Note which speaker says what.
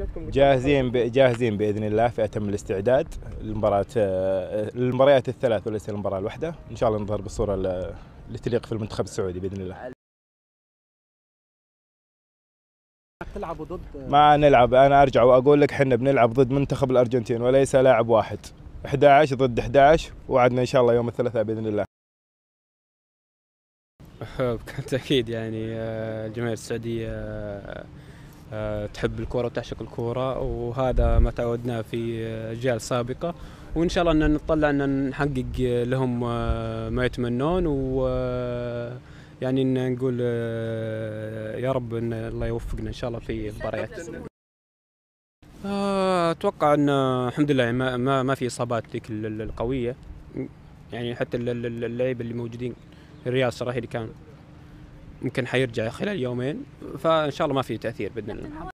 Speaker 1: جاهزين باذن الله في اتم الاستعداد للمباريات الثلاث وليس المباراه الواحده، ان شاء الله نظهر بالصوره اللي تليق في المنتخب السعودي باذن الله.
Speaker 2: تلعبوا ضد
Speaker 1: ما نلعب، انا ارجع واقول لك احنا بنلعب ضد منتخب الارجنتين وليس لاعب واحد، 11 ضد 11، وعدنا ان شاء الله يوم الثلاثاء باذن الله.
Speaker 3: بكل تأكيد يعني الجماهير السعودية تحب الكرة وتعشق الكرة، وهذا ما تعودناه في أجيال سابقة، وإن شاء الله أن نطلع أن نحقق لهم ما يتمنون، و يعني نقول يا رب أن الله يوفقنا إن شاء الله في المباريات. أتوقع أن الحمد لله ما في إصابات ذيك القوية، يعني حتى اللعيبة اللي موجودين الرياض الصراحة اللي كان ممكن حيرجع خلال يومين، فإن شاء الله ما في تأثير بإذن الله.